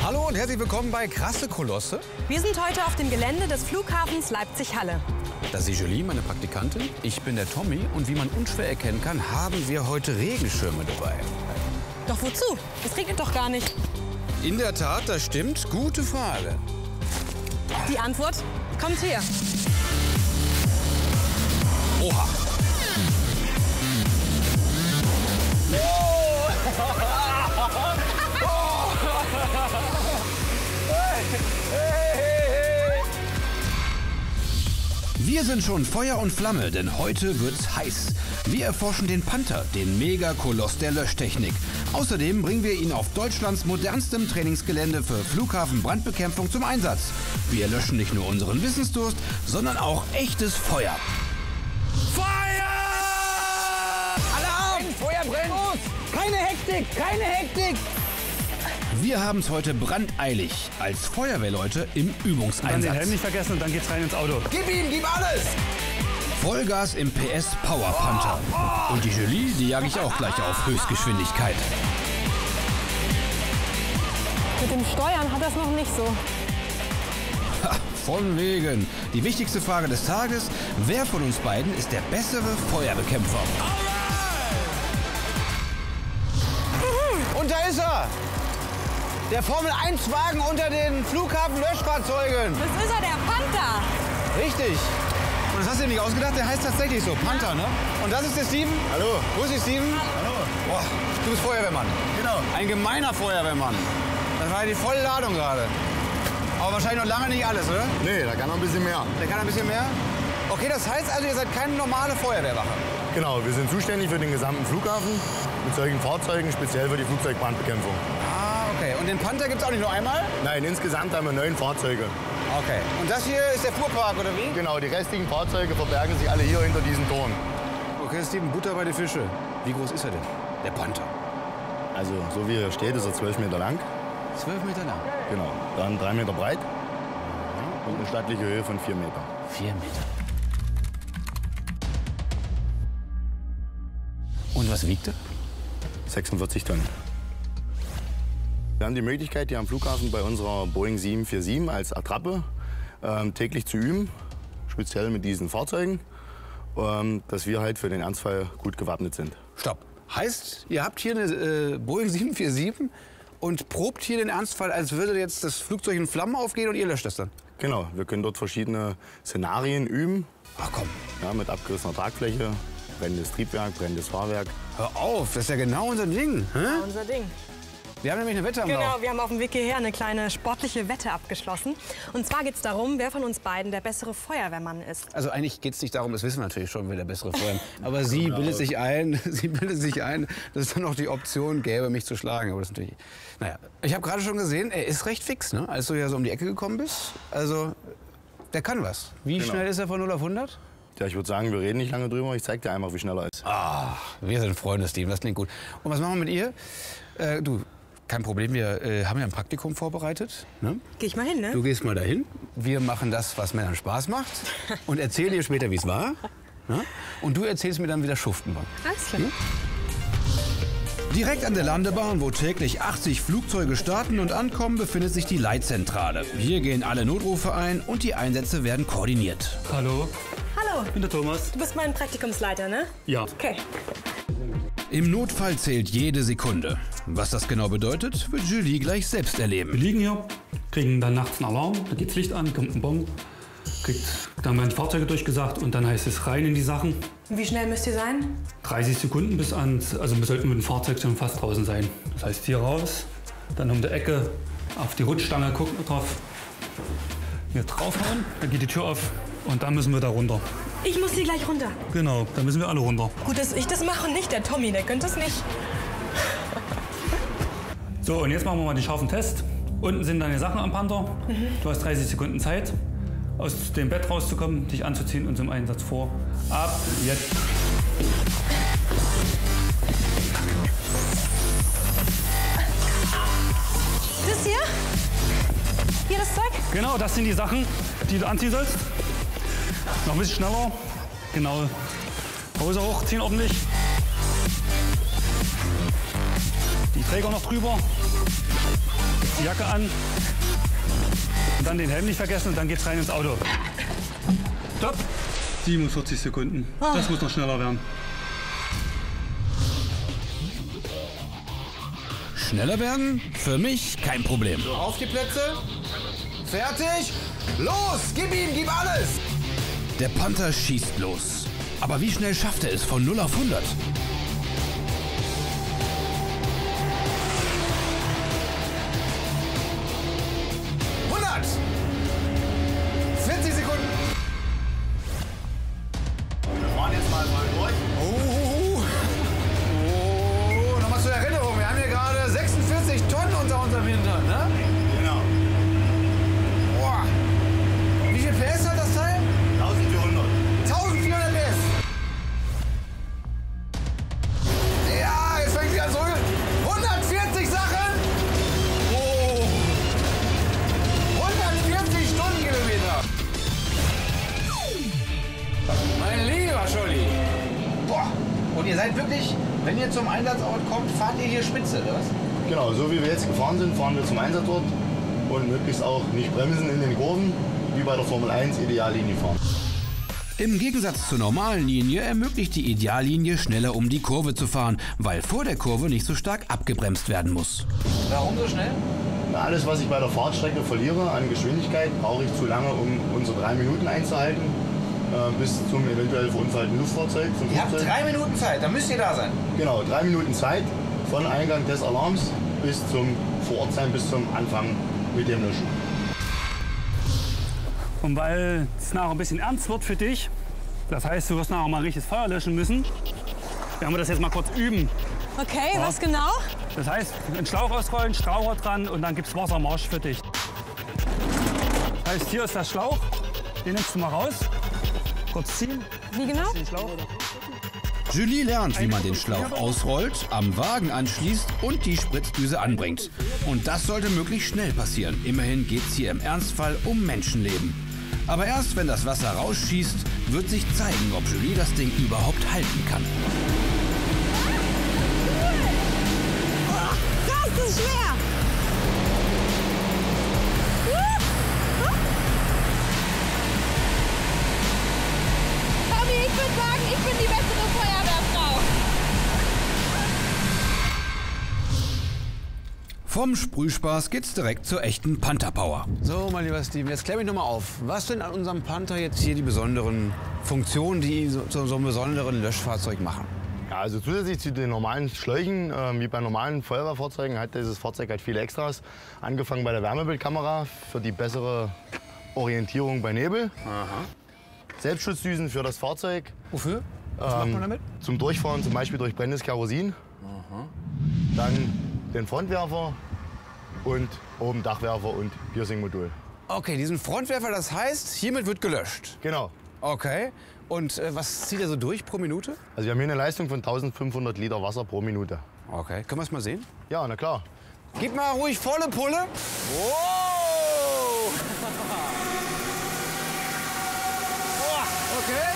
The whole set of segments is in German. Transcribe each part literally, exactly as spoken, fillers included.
Hallo und herzlich willkommen bei Krasse Kolosse. Wir sind heute auf dem Gelände des Flughafens Leipzig-Halle. Das ist Julie, meine Praktikantin. Ich bin der Tommy und wie man unschwer erkennen kann, haben wir heute Regenschirme dabei. Doch wozu? Es regnet doch gar nicht. In der Tat, das stimmt. Gute Frage. Die Antwort kommt her. Oha. Wir sind schon Feuer und Flamme, denn heute wird's heiß. Wir erforschen den Panther, den Megakoloss der Löschtechnik. Außerdem bringen wir ihn auf Deutschlands modernstem Trainingsgelände für Flughafenbrandbekämpfung zum Einsatz. Wir löschen nicht nur unseren Wissensdurst, sondern auch echtes Feuer. Feuer! Alarm! Feuer brennt! Los! Keine Hektik! Keine Hektik! Wir haben es heute brandeilig als Feuerwehrleute im Übungseinsatz. Dann den Helm nicht vergessen und dann geht's rein ins Auto. Gib ihm, gib alles! Vollgas im P S Power Panther. Und die Julie, die jage ich auch gleich auf Höchstgeschwindigkeit. Mit dem Steuern hat das noch nicht so. Ha, von wegen. Die wichtigste Frage des Tages: Wer von uns beiden ist der bessere Feuerbekämpfer? Und da ist er! Der Formel eins Wagen unter den Flughafenlöschfahrzeugen. Das ist er, der Panther. Richtig. Und das hast du dir nicht ausgedacht, der heißt tatsächlich so, Panther, ne? Und das ist der Steven. Hallo. Grüß dich, Steven. Hallo. Boah, du bist Feuerwehrmann. Genau. Ein gemeiner Feuerwehrmann. Das war ja die volle Ladung gerade. Aber wahrscheinlich noch lange nicht alles, oder? Nee, da kann noch ein bisschen mehr. Der kann ein bisschen mehr? Okay, das heißt also, ihr seid keine normale Feuerwehrwache. Genau, wir sind zuständig für den gesamten Flughafen mit solchen Fahrzeugen, speziell für die Flugzeugbrandbekämpfung. Ah, okay. Und den Panther gibt es auch nicht nur einmal? Nein, insgesamt haben wir neun Fahrzeuge. Okay. Und das hier ist der Fuhrpark, oder wie? Genau, die restlichen Fahrzeuge verbergen sich alle hier hinter diesen Toren. Okay, Steven, Butter bei die Fische. Wie groß ist er denn, der Panther? Also, so wie er steht, ist er zwölf Meter lang. Zwölf Meter lang. Genau. Dann drei Meter breit und eine stattliche Höhe von vier Meter. Vier Meter. Und was wiegt er? sechsundvierzig Tonnen. Wir haben die Möglichkeit, hier am Flughafen bei unserer Boeing sieben vier sieben als Attrappe ähm, täglich zu üben, speziell mit diesen Fahrzeugen, ähm, dass wir halt für den Ernstfall gut gewappnet sind. Stopp. Heißt, ihr habt hier eine äh, Boeing sieben vier sieben und probt hier den Ernstfall, als würde jetzt das Flugzeug in Flammen aufgehen und ihr löscht das dann? Genau, wir können dort verschiedene Szenarien üben. Ach komm. Ja, mit abgerissener Tragfläche, brennendes Triebwerk, brennendes Fahrwerk. Hör auf, das ist ja genau unser Ding. Hä? Unser Ding. Wir haben nämlich eine Wette am Genau, Lauf. wir haben auf dem Weg hierher eine kleine sportliche Wette abgeschlossen. Und zwar geht es darum, wer von uns beiden der bessere Feuerwehrmann ist. Also eigentlich geht es nicht darum, das wissen wir natürlich schon, wer der bessere Feuerwehrmann ist. Aber sie bildet sich ein, sie bildet sich ein, dass es dann noch die Option gäbe, mich zu schlagen. Aber das ist natürlich. Naja, ich habe gerade schon gesehen, er ist recht fix, ne? Als du ja so um die Ecke gekommen bist. Also, der kann was. Wie Genau. schnell ist er von null auf hundert? Ja, ich würde sagen, wir reden nicht lange drüber. Ich zeige dir einfach, wie schnell er ist. Ah, wir sind Freunde, Steven, das klingt gut. Und was machen wir mit ihr? Äh, du, kein Problem, wir äh, haben ja ein Praktikum vorbereitet. Ne? Geh ich mal hin, ne? Du gehst mal dahin. Wir machen das, was Männern Spaß macht. Und erzählen dir später, wie es war. Ne? Und du erzählst mir dann, wie das Schuften war. Alles klar. Hm? Direkt an der Landebahn, wo täglich achtzig Flugzeuge starten und ankommen, befindet sich die Leitzentrale. Hier gehen alle Notrufe ein und die Einsätze werden koordiniert. Hallo, Hallo, ich bin der Thomas. du bist mein Praktikumsleiter, ne? Ja. Okay. Im Notfall zählt jede Sekunde. Was das genau bedeutet, wird Julie gleich selbst erleben. Wir liegen hier, kriegen dann nachts einen Alarm, da geht's Licht an, kommt ein Bon, kriegt, dann werden die Fahrzeuge durchgesagt und dann heißt es rein in die Sachen. Wie schnell müsst ihr sein? dreißig Sekunden bis ans, also wir sollten mit dem Fahrzeug schon fast draußen sein. Das heißt hier raus, dann um die Ecke auf die Rutschstange gucken wir drauf, hier draufhauen, dann geht die Tür auf und dann müssen wir da runter. Ich muss hier gleich runter. Genau, dann müssen wir alle runter. Gut, dass ich das mache und nicht der Tommy, der könnte es nicht. So, und jetzt machen wir mal den scharfen Test. Unten sind deine Sachen am Panther. Mhm. Du hast dreißig Sekunden Zeit, aus dem Bett rauszukommen, dich anzuziehen und zum Einsatz vor. Ab jetzt. Das hier? Hier das Zeug? Genau, das sind die Sachen, die du anziehen sollst. Noch ein bisschen schneller. Genau. Hose hochziehen ordentlich. Die Träger noch drüber. die Jacke an. Und dann den Helm nicht vergessen und dann geht's rein ins Auto. Stopp! siebenundvierzig Sekunden. Oh. Das muss noch schneller werden. Schneller werden? Für mich kein Problem. Auf die Plätze. Fertig. Los, gib ihm, gib alles. Der Panther schießt los. Aber wie schnell schafft er es von null auf hundert? hundert. vierzig Sekunden. Wir fahren jetzt mal mal durch. Oh, oh, nochmal zur Erinnerung, wir haben hier gerade sechsundvierzig Tonnen unter unserem Hintern, ne? Genau. Boah. Wie viel P S hat das Teil? eintausendvierhundert. eintausendvierhundert P S. Ja, jetzt fängt sie an zurück. hundertvierzig Sachen. Oh. hundertvierzig Stundenkilometer. Mein lieber Scholli. Boah. Und ihr seid wirklich, wenn ihr zum Einsatzort kommt, fahrt ihr hier Spitze, oder was? Genau, so wie wir jetzt gefahren sind, fahren wir zum Einsatzort und möglichst auch nicht bremsen in den Kurven, wie bei der Formel eins Ideallinie fahren. Im Gegensatz zur normalen Linie ermöglicht die Ideallinie schneller um die Kurve zu fahren, weil vor der Kurve nicht so stark abgebremst werden muss. Warum so schnell? Na, alles, was ich bei der Fahrtstrecke verliere an Geschwindigkeit, brauche ich zu lange, um unsere drei Minuten einzuhalten, äh, bis zum eventuell verunfallten Luftfahrzeug. Zum Ihr habt Flugzeug. drei Minuten Zeit, dann müsst ihr da sein. Genau, drei Minuten Zeit von Eingang des Alarms bis zum Vorortsein, bis zum Anfang mit dem Löschen. Und weil es nachher ein bisschen ernst wird für dich, das heißt, du wirst nachher mal ein richtiges Feuer löschen müssen, werden wir das jetzt mal kurz üben. Okay, Ja. was genau? Das heißt, einen Schlauch ausrollen, Straucher dran und dann gibt's Wassermarsch für dich. Das heißt, hier ist der Schlauch, den nimmst du mal raus, kurz ziehen, Wie genau? den Schlauch. Julie lernt, wie man den Schlauch ausrollt, am Wagen anschließt und die Spritzdüse anbringt. Und das sollte möglichst schnell passieren. Immerhin geht es hier im Ernstfall um Menschenleben. Aber erst wenn das Wasser rausschießt, wird sich zeigen, ob Julie das Ding überhaupt halten kann. Das ist schwer! Tommy, ich würde sagen, ich bin die bessere Feuerwehrfrau. Vom Sprühspaß geht's direkt zur echten Panther-Power. So, mein lieber Steven, jetzt klär mich noch mal auf. Was sind an unserem Panther jetzt hier die besonderen Funktionen, die ihn so, zu so einem besonderen Löschfahrzeug machen? Ja, also zusätzlich zu den normalen Schläuchen, äh, wie bei normalen Feuerwehrfahrzeugen, hat dieses Fahrzeug halt viele Extras. Angefangen bei der Wärmebildkamera für die bessere Orientierung bei Nebel. Aha. Selbstschutzdüsen für das Fahrzeug. Wofür? Was macht man damit? Zum Durchfahren, zum Beispiel durch brennendes Kerosin. Aha. Dann den Frontwerfer und oben Dachwerfer und Piercing-Modul. Okay, diesen Frontwerfer, das heißt, hiermit wird gelöscht. Genau. Okay. Und äh, was zieht er so durch pro Minute? Also wir haben hier eine Leistung von eintausendfünfhundert Liter Wasser pro Minute. Okay, können wir es mal sehen? Ja, na klar. Gib mal ruhig volle Pulle. Wow! Boah, okay.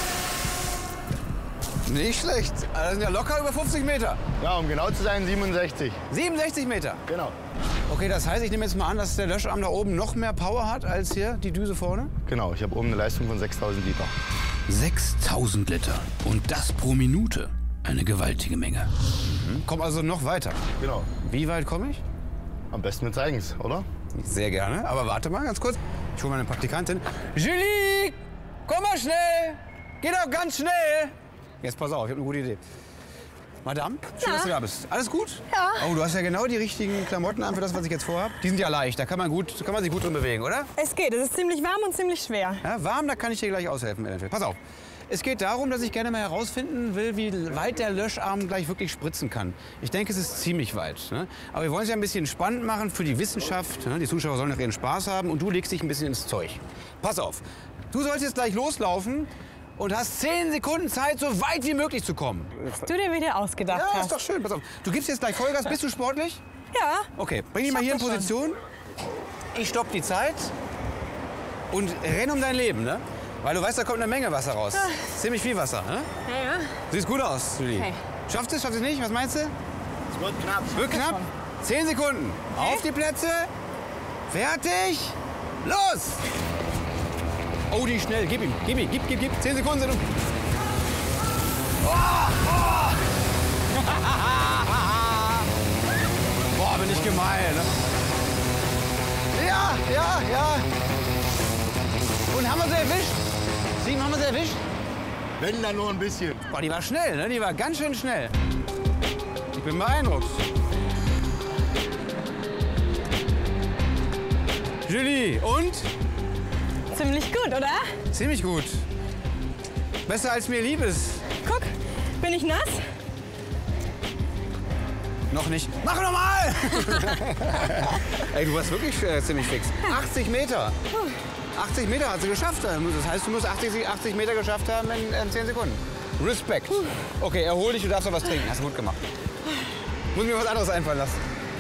Nicht schlecht. Das sind ja locker über fünfzig Meter. Ja, um genau zu sein, siebenundsechzig. siebenundsechzig Meter. Genau. Okay, das heißt, ich nehme jetzt mal an, dass der Löscharm da oben noch mehr Power hat als hier die Düse vorne? Genau, ich habe oben eine Leistung von sechstausend Liter. sechstausend Liter. Und das pro Minute. Eine gewaltige Menge. Mhm. Komm also noch weiter. Genau. Wie weit komme ich? Am besten wir zeigen's, oder? Sehr gerne. Aber warte mal ganz kurz. Ich hole meine Praktikantin. Julie, komm mal schnell. Geh doch ganz schnell. Jetzt pass auf, ich habe eine gute Idee. Madame, schön, Ja. dass du da bist. Alles gut? Ja. Oh, du hast ja genau die richtigen Klamotten an für das, was ich jetzt vorhabe. Die sind ja leicht, da kann man, gut, kann man sich gut drin bewegen, oder? Es geht, es ist ziemlich warm und ziemlich schwer. Ja, warm, da kann ich dir gleich aushelfen eventuell. Pass auf. Es geht darum, dass ich gerne mal herausfinden will, wie weit der Löscharm gleich wirklich spritzen kann. Ich denke, es ist ziemlich weit. Ne? Aber wir wollen es ja ein bisschen spannend machen für die Wissenschaft. Ne? Die Zuschauer sollen doch ihren Spaß haben und du legst dich ein bisschen ins Zeug. Pass auf, du sollst jetzt gleich loslaufen und hast zehn Sekunden Zeit, so weit wie möglich zu kommen. Was du dir wieder ausgedacht Ja, hast. ist doch schön. Pass auf. Du gibst jetzt gleich Vollgas. Bist du sportlich? Ja. Okay, bring dich mal Ich hier in schaff das Position. Ich stopp die Zeit und renn um dein Leben, ne? Weil du weißt, da kommt eine Menge Wasser raus. Ziemlich viel Wasser, ne? Ja, ja. Siehst gut aus, Julie. Okay. Schafft es, schafft es nicht? Was meinst du? Es wird knapp. Wird knapp? Zehn Sekunden. Auf die Plätze. Fertig. Los. Oh, die ist schnell. Gib ihm, gib ihm, gib, gib, gib. Zehn Sekunden sind um. Oh, oh. Boah, bin ich gemein. Ne? Ja, ja, ja. Und haben wir sie erwischt? Sieben, haben wir sie erwischt? Wenn, dann nur ein bisschen. Boah, die war schnell, ne? Die war ganz schön schnell. Ich bin beeindruckt. Julie, und? Ziemlich gut, oder? Ziemlich gut. Besser als mir lieb ist. Guck, bin ich nass? Noch nicht. Mach noch mal! Ey, du warst wirklich äh, ziemlich fix. achtzig Meter. achtzig Meter hat sie geschafft. Das heißt, du musst achtzig, achtzig Meter geschafft haben in, in zehn Sekunden. Respekt. Okay, erhol dich, du darfst noch was trinken. Hast du gut gemacht. Muss mir was anderes einfallen lassen.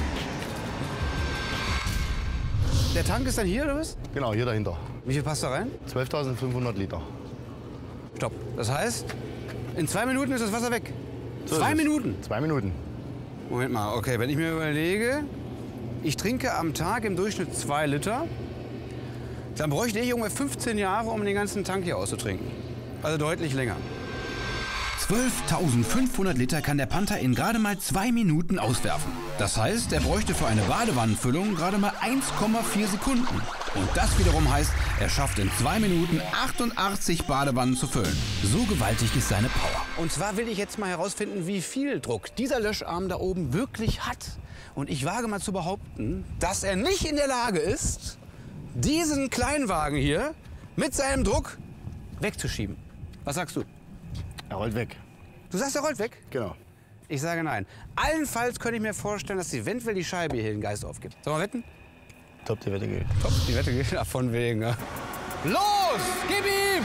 Der Tank ist dann hier, oder was? Genau, hier dahinter. Wie viel passt da rein? zwölftausendfünfhundert Liter. Stopp. Das heißt, in zwei Minuten ist das Wasser weg. So zwei ist es. Minuten? Zwei Minuten. Moment mal, okay, wenn ich mir überlege, ich trinke am Tag im Durchschnitt zwei Liter, dann bräuchte ich ungefähr fünfzehn Jahre, um den ganzen Tank hier auszutrinken. Also deutlich länger. zwölftausendfünfhundert Liter kann der Panther in gerade mal zwei Minuten auswerfen. Das heißt, er bräuchte für eine Badewannenfüllung gerade mal eins Komma vier Sekunden. Und das wiederum heißt, er schafft in zwei Minuten achtundachtzig Badewannen zu füllen. So gewaltig ist seine Power. Und zwar will ich jetzt mal herausfinden, wie viel Druck dieser Löscharm da oben wirklich hat. Und ich wage mal zu behaupten, dass er nicht in der Lage ist, diesen Kleinwagen hier mit seinem Druck wegzuschieben. Was sagst du? Er rollt weg. Du sagst, er rollt weg? Genau. Ich sage nein. Allenfalls könnte ich mir vorstellen, dass eventuell die Scheibe hier den Geist aufgibt. Sollen wir wetten? Top, die Wette gilt. Top, die Wette gilt. Ach, von wegen. Ja. Los, gib ihm!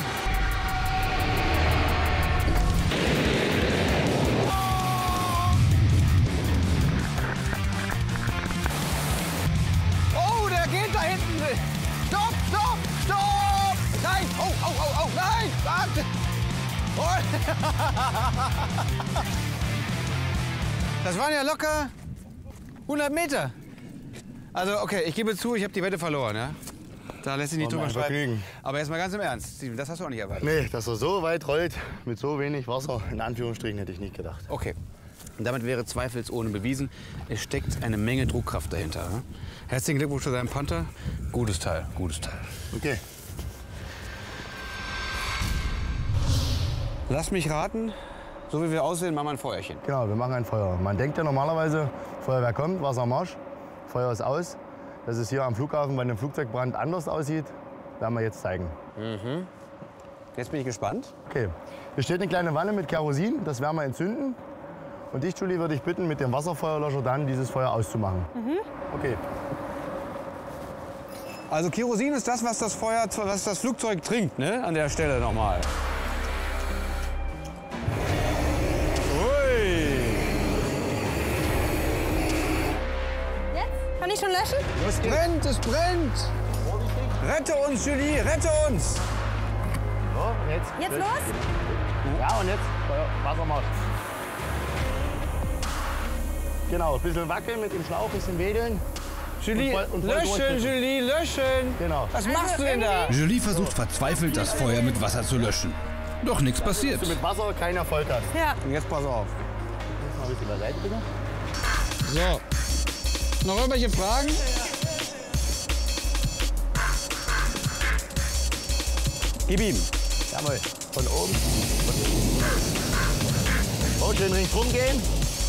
Oh, der geht da hinten. Stopp, stopp, stopp! Nein! Oh, oh, oh, oh, nein! Warte! Das waren ja locker hundert Meter. Also, okay, ich gebe zu, ich habe die Wette verloren, ja? Da lässt sich nicht Oh, drüber mein streiten. Vergnügen. Aber jetzt mal ganz im Ernst, Steven, das hast du auch nicht erwartet. Nee, dass er so weit rollt mit so wenig Wasser, in Anführungsstrichen, hätte ich nicht gedacht. Okay. Und damit wäre zweifelsohne bewiesen, es steckt eine Menge Druckkraft dahinter. Ja? Herzlichen Glückwunsch zu deinem Panther. Gutes Teil, gutes Teil. Okay. Lass mich raten, so wie wir aussehen, machen wir ein Feuerchen. Genau, wir machen ein Feuer. Man denkt ja normalerweise, Feuerwehr kommt, Wasser am Marsch, Feuer ist aus. Dass es hier am Flughafen bei einem Flugzeugbrand anders aussieht, werden wir jetzt zeigen. Mhm. Jetzt bin ich gespannt. Okay. Hier steht eine kleine Wanne mit Kerosin, das werden wir entzünden. Und dich, Julie, würde ich bitten, mit dem Wasserfeuerlöscher dann dieses Feuer auszumachen. Mhm. Okay. Also Kerosin ist das, was das Feuer, was das Flugzeug trinkt, ne? An der Stelle nochmal. Kann ich schon löschen? Es brennt, es brennt! Rette uns, Julie, rette uns! So, jetzt. Jetzt los? Ja, und jetzt Feuer, Wassermarsch. Genau, ein bisschen wackeln mit dem Schlauch, ein bisschen wedeln. Julie, Und voll- und voll löschen, durchdrücken. Julie, löschen! Genau. Was machst du denn da? Julie versucht verzweifelt, das Feuer mit Wasser zu löschen. Doch nichts passiert. Dass du mit Wasser keinen Erfolg hast. Ja. Und jetzt pass auf. Jetzt mal ein bisschen beiseite, bitte. So. Noch irgendwelche Fragen? Gib ihm. Jawohl. Von oben. Oh, schön ringsrum gehen.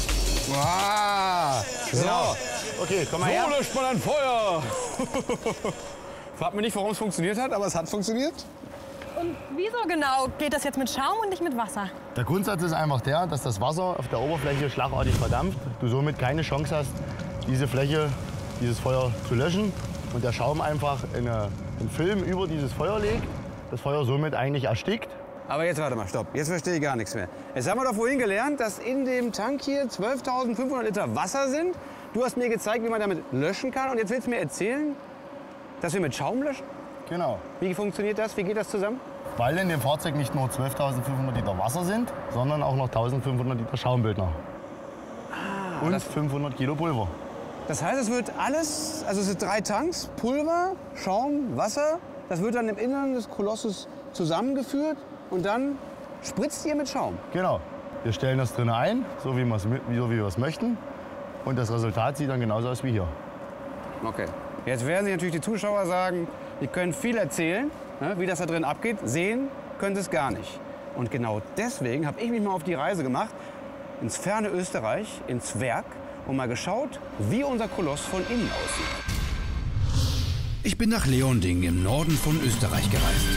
Wow. So. Okay, komm mal her. So löscht man ein Feuer. Fragt mich nicht, warum es funktioniert hat, aber es hat funktioniert. Und wieso genau geht das jetzt mit Schaum und nicht mit Wasser? Der Grundsatz ist einfach der, dass das Wasser auf der Oberfläche schlagartig verdampft. Du somit keine Chance hast, diese Fläche, dieses Feuer zu löschen. Und der Schaum einfach eine, einen Film über dieses Feuer legt. Das Feuer somit eigentlich erstickt. Aber jetzt warte mal, stopp. Jetzt verstehe ich gar nichts mehr. Jetzt haben wir doch vorhin gelernt, dass in dem Tank hier zwölftausendfünfhundert Liter Wasser sind. Du hast mir gezeigt, wie man damit löschen kann. Und jetzt willst du mir erzählen, dass wir mit Schaum löschen? Genau. Wie funktioniert das? Wie geht das zusammen? Weil in dem Fahrzeug nicht nur zwölftausendfünfhundert Liter Wasser sind, sondern auch noch eintausendfünfhundert Liter Schaumbildner. Ah, und fünfhundert Kilo Pulver. Das heißt, es wird alles, also es sind drei Tanks, Pulver, Schaum, Wasser. Das wird dann im Innern des Kolosses zusammengeführt und dann spritzt ihr mit Schaum. Genau. Wir stellen das drinnen ein, so wie, so wie wir es möchten. Und das Resultat sieht dann genauso aus wie hier. Okay. Jetzt werden sich natürlich die Zuschauer sagen, die können viel erzählen, ne, wie das da drin abgeht. Sehen können sie es gar nicht. Und genau deswegen habe ich mich mal auf die Reise gemacht ins ferne Österreich, ins Werk und mal geschaut, wie unser Koloss von innen aussieht. Ich bin nach Leonding im Norden von Österreich gereist.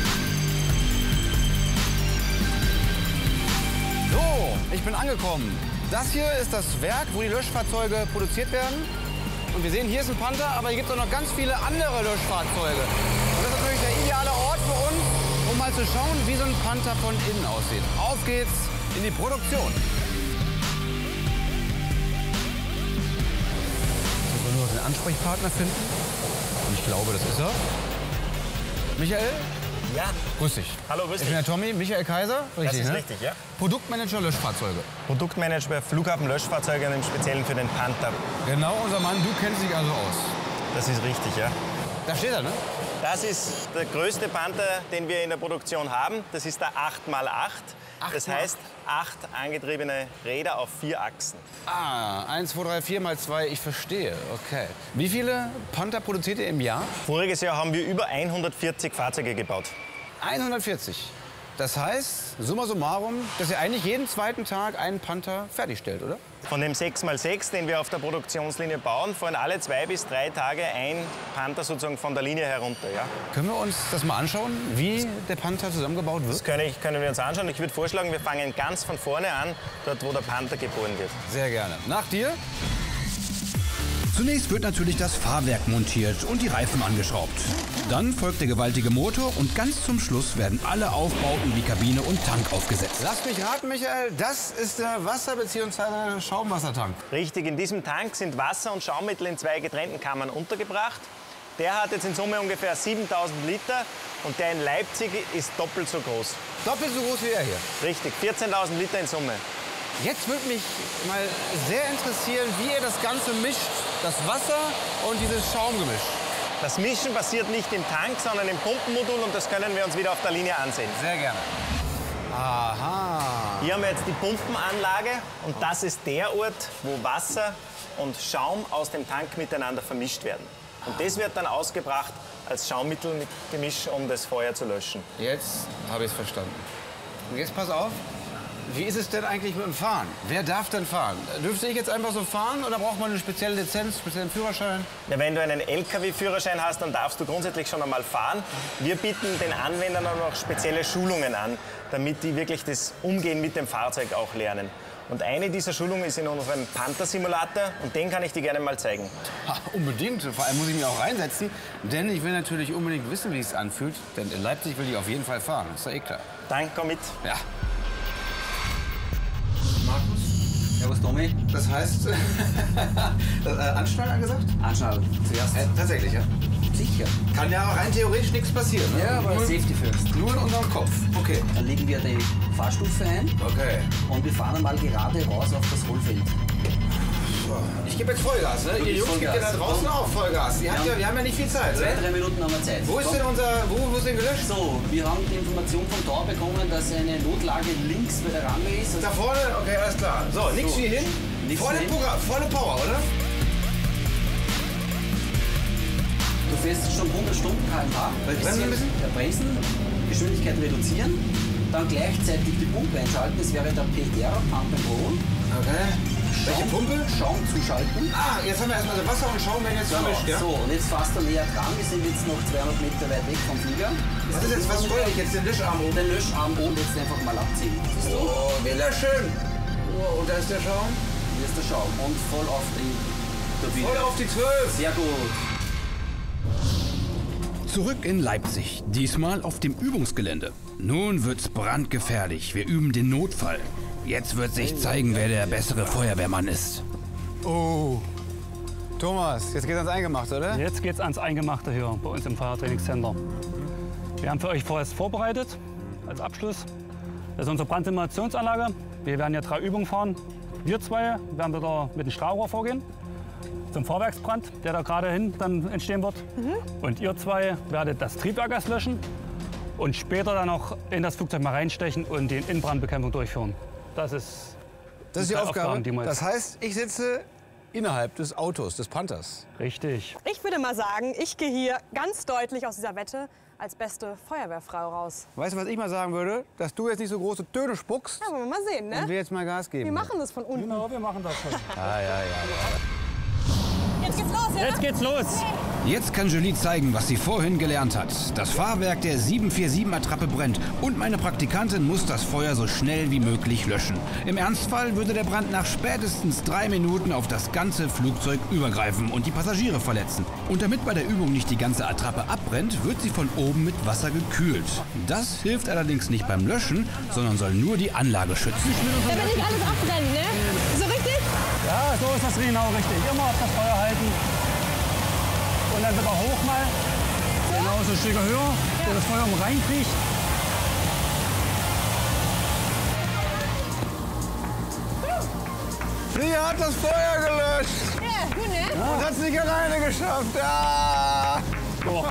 So, ich bin angekommen. Das hier ist das Werk, wo die Löschfahrzeuge produziert werden. Und wir sehen, hier ist ein Panther, aber hier gibt es auch noch ganz viele andere Löschfahrzeuge. Und das ist natürlich der ideale Ort für uns, um mal zu schauen, wie so ein Panther von innen aussieht. Auf geht's in die Produktion. Wir wollen nur den Ansprechpartner finden. Und ich glaube, das ist er. Michael? Ja. Grüß dich. Hallo, grüß Ich bin der Tommy, Michael Kaiser. Richtig, Das ist ne? richtig, ja. Produktmanager Löschfahrzeuge. Produktmanager bei Flughafen-Löschfahrzeugen und im Speziellen für den Panther. Genau, unser Mann, du kennst dich also aus. Das ist richtig, ja. Da steht er, ne? Das ist der größte Panther, den wir in der Produktion haben. Das ist der acht mal acht. Das heißt, acht angetriebene Räder auf vier Achsen. Ah, eins, zwei, drei, vier mal zwei, ich verstehe. Okay. Wie viele Panther produziert ihr im Jahr? Voriges Jahr haben wir über hundertvierzig Fahrzeuge gebaut. hundertvierzig. Das heißt, summa summarum, dass ihr eigentlich jeden zweiten Tag einen Panther fertigstellt, oder? Von dem sechs mal sechs, den wir auf der Produktionslinie bauen, fahren alle zwei bis drei Tage ein Panther sozusagen von der Linie herunter. Ja. Können wir uns das mal anschauen, wie der Panther zusammengebaut wird? Das können, ich, können wir uns anschauen. Ich würde vorschlagen, wir fangen ganz von vorne an, dort wo der Panther geboren wird. Sehr gerne. Nach dir? Zunächst wird natürlich das Fahrwerk montiert und die Reifen angeschraubt. Dann folgt der gewaltige Motor und ganz zum Schluss werden alle Aufbauten wie Kabine und Tank aufgesetzt. Lass mich raten, Michael, das ist der Wasser- bzw. Schaumwassertank. Richtig, in diesem Tank sind Wasser und Schaummittel in zwei getrennten Kammern untergebracht. Der hat jetzt in Summe ungefähr siebentausend Liter und der in Leipzig ist doppelt so groß. Doppelt so groß wie er hier. Richtig, vierzehntausend Liter in Summe. Jetzt würde mich mal sehr interessieren, wie ihr das Ganze mischt. Das Wasser und dieses Schaumgemisch. Das Mischen passiert nicht im Tank, sondern im Pumpenmodul und das können wir uns wieder auf der Linie ansehen. Sehr gerne. Aha. Hier haben wir jetzt die Pumpenanlage und das ist der Ort, wo Wasser und Schaum aus dem Tank miteinander vermischt werden. Und das wird dann ausgebracht als Schaummittel mit Gemisch, um das Feuer zu löschen. Jetzt habe ich es verstanden. Und jetzt pass auf. Wie ist es denn eigentlich mit dem Fahren? Wer darf denn fahren? Dürfte ich jetzt einfach so fahren oder braucht man eine spezielle Lizenz, einen speziellen Führerschein? Ja, wenn du einen L K W-Führerschein hast, dann darfst du grundsätzlich schon einmal fahren. Wir bieten den Anwendern auch noch spezielle Schulungen an, damit die wirklich das Umgehen mit dem Fahrzeug auch lernen. Und eine dieser Schulungen ist in unserem Panther-Simulator und den kann ich dir gerne mal zeigen. Ha, unbedingt. Vor allem muss ich mich auch reinsetzen, denn ich will natürlich unbedingt wissen, wie es anfühlt. Denn in Leipzig will ich auf jeden Fall fahren. Ist doch eh klar. Dann komm mit. Ja. Servus Tommy. Das heißt, das, äh, Anschnallen angesagt? Anschnallen zuerst. Äh, tatsächlich, ja? Sicher. Kann ja auch rein theoretisch nichts passieren. Ne? Ja, aber nur, Safety first. Nur in unserem Kopf. Okay. Dann legen wir die Fahrstufe ein Okay. und wir fahren einmal gerade raus auf das Rollfeld. Ich gebe jetzt Vollgas, ne? Ihr Jungs gebt ja da draußen auch Vollgas. Ihr habt ja, wir haben ja nicht viel Zeit, Zwei, ne? drei Minuten haben wir Zeit. Wo ist Komm. denn unser, wo, wo ist denn gelöscht? So, wir haben die Information vom Tor bekommen, dass eine Notlage links bei der Runway ist. Da vorne? Okay, alles klar. So, nix So. wie hin. Nix Volle, wie hin. Power, volle Power, oder? Du fährst schon hundert Stundenkilometer pro Stunde, weil Bremsen ein bisschen? ja, Bremsen, Geschwindigkeit reduzieren, dann gleichzeitig die Pumpe einschalten, das wäre der P R, Pump and Roll. Okay. Welche Pumpe? Schaum zuschalten. Ah, jetzt haben wir erstmal so Wasser und Schaum werden jetzt Genau. vermischt, ja? So, und jetzt fast du näher dran. Wir sind jetzt noch zweihundert Meter weit weg vom Flieger. Was ist jetzt, was steuere ich jetzt? Den Löscharm oben? Den Löscharm oben jetzt einfach mal abziehen. Siehst du? Oh, wir löschen. Oh, und da ist der Schaum. Hier ist der Schaum. Und voll auf die Turbine. Voll auf die zwölf. Sehr gut. Zurück in Leipzig, diesmal auf dem Übungsgelände. Nun wird's brandgefährlich. Wir üben den Notfall. Jetzt wird sich zeigen, wer der bessere Feuerwehrmann ist. Oh. Thomas, jetzt geht's ans Eingemachte, oder? Jetzt geht's ans Eingemachte hier bei uns im Feuertrainingscenter. Wir haben für euch vorerst vorbereitet, als Abschluss. Das ist unsere Brandsimulationsanlage. Wir werden hier drei Übungen fahren. Wir zwei werden wieder mit dem Strahlrohr vorgehen. zum Fahrwerksbrand, der da gerade hin dann entstehen wird. Mhm. Und ihr zwei werdet das Triebwerk erst löschen und später dann noch in das Flugzeug mal reinstechen und die Innenbrandbekämpfung durchführen. Das ist, das ist die Aufgabe. Aufgaben, die man das heißt, ich sitze innerhalb des Autos, des Panthers. Richtig. Ich würde mal sagen, ich gehe hier ganz deutlich aus dieser Wette als beste Feuerwehrfrau raus. Weißt du, was ich mal sagen würde? Dass du jetzt nicht so große Töne spuckst. Ja, wollen wir mal sehen, ne? Und wir jetzt mal Gas geben. Wir machen das von unten. Genau, wir machen das schon. Ah, ja, ja. Jetzt geht's los, ja? Jetzt geht's los. Jetzt kann Julie zeigen, was sie vorhin gelernt hat. Das Fahrwerk der sieben vier sieben Attrappe brennt und meine Praktikantin muss das Feuer so schnell wie möglich löschen. Im Ernstfall würde der Brand nach spätestens drei Minuten auf das ganze Flugzeug übergreifen und die Passagiere verletzen. Und damit bei der Übung nicht die ganze Attrappe abbrennt, wird sie von oben mit Wasser gekühlt. Das hilft allerdings nicht beim Löschen, sondern soll nur die Anlage schützen. Da will nicht alles abbrennen, ne? So richtig? Ja, so ist das genau richtig. Immer auf das Feuer halten. Und dann wieder hoch mal. So. Genau, so ein Stück höher, ja. Wo das Feuer um reinkriegt. Sie hat das Feuer gelöscht. Ja, gut, ne? Ja. Und hat es nicht alleine geschafft. Ja. Oh.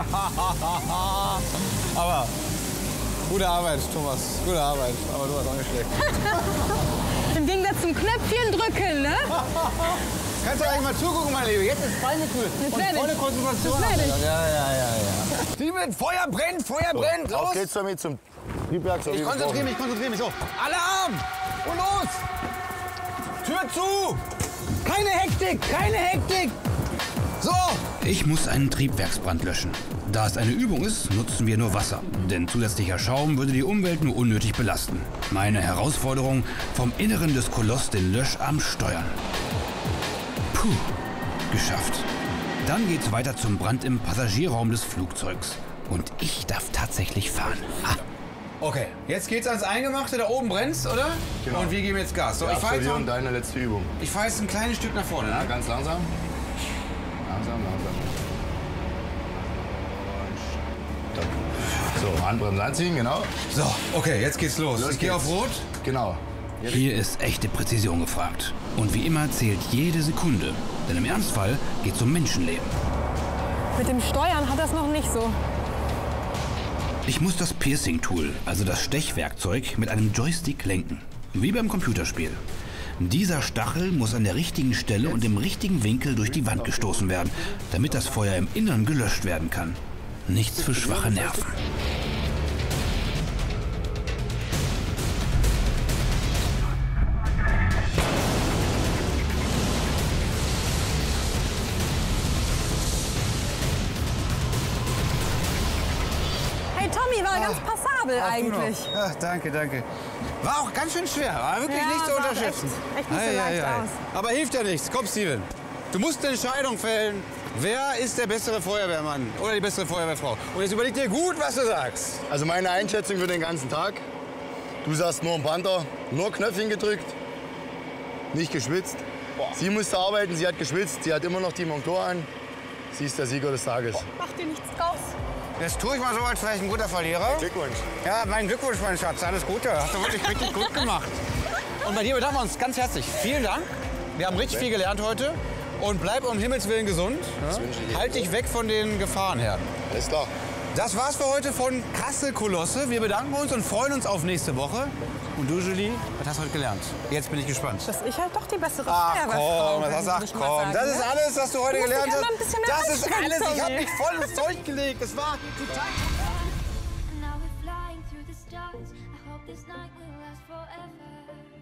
Aber gute Arbeit, Thomas. Gute Arbeit. Aber du warst auch nicht schlecht. Im Gegensatz zum Knöpfchen drücken, ne? Kannst du eigentlich mal zugucken, mein Liebe? Jetzt ist Fallgefühl und volle Konzentration. Das ja, ja, ja, ja. Steven, Feuer brennt, Feuer brennt. Auf Los! geht's damit zum Triebwerk. Ich konzentriere mich, konzentriere mich. So, Alarm! Und los! Tür zu! Keine Hektik, keine Hektik! So! Ich muss einen Triebwerksbrand löschen. Da es eine Übung ist, nutzen wir nur Wasser. Denn zusätzlicher Schaum würde die Umwelt nur unnötig belasten. Meine Herausforderung, vom Inneren des Koloss den Löscharm steuern. Puh, geschafft. Dann geht's weiter zum Brand im Passagierraum des Flugzeugs. Und ich darf tatsächlich fahren. Ha. Okay, jetzt geht's ans Eingemachte, da oben brennt's, oder? Genau. Und wir geben jetzt Gas. So, Wir ich fahre jetzt, absolvieren noch- deine letzte Übung. ich fahr jetzt ein kleines Stück nach vorne. Ja, Ne? ganz langsam. Langsam, langsam. Und stopp. So, Handbremse anziehen, genau. So, okay, jetzt geht's los. Los ich gehe geht's. auf Rot. Genau. Hier ist echte Präzision gefragt. Und wie immer zählt jede Sekunde. Denn im Ernstfall geht's um Menschenleben. Mit dem Steuern hat das noch nicht so. Ich muss das Piercing-Tool, also das Stechwerkzeug, mit einem Joystick lenken. Wie beim Computerspiel. Dieser Stachel muss an der richtigen Stelle und im richtigen Winkel durch die Wand gestoßen werden, damit das Feuer im Innern gelöscht werden kann. Nichts für schwache Nerven. Hey, Tommy, war ganz passabel Ach, du eigentlich. noch. Ach, danke, danke. War auch ganz schön schwer, war wirklich Ja, nicht zu sah unterschätzen. echt- echt nicht so leicht aus. Aber hilft ja nichts. Komm, Steven. Du musst eine Entscheidung fällen. Wer ist der bessere Feuerwehrmann oder die bessere Feuerwehrfrau? Und jetzt überleg dir gut, was du sagst. Also meine Einschätzung für den ganzen Tag. Du sagst nur ein Panther, nur Knöpfchen gedrückt, nicht geschwitzt. Sie musste arbeiten, sie hat geschwitzt, sie hat immer noch die Montur an. Sie ist der Sieger des Tages. Mach dir nichts draus. Jetzt tue ich mal so, als vielleicht ein guter Verlierer. Glückwunsch. Ja, mein Glückwunsch, mein Schatz. Alles Gute. Hast du wirklich richtig gut gemacht. Und bei dir bedanken wir uns ganz herzlich. Vielen Dank. Wir haben richtig viel gelernt heute. Und bleib um Himmels Willen gesund. Ja? Halt dich weg von den Gefahrenherden. Alles klar. Das war's für heute von Kassel Kolosse. Wir bedanken uns und freuen uns auf nächste Woche. Und du, Julie, was hast du heute gelernt? Jetzt bin ich gespannt. Dass ich halt doch die bessere Ach Feuerwehrfrau komm, bin, das, würde ach, ich mal komm. sagen, Das ist ne? alles, was du heute Du musst gelernt dich hast. immer ein bisschen mehr Das ist anstrengen, alles. Ich habe Tommy. mich voll ins Zeug gelegt. Es war total... Now we're flying through the stars. I hope this night will last forever.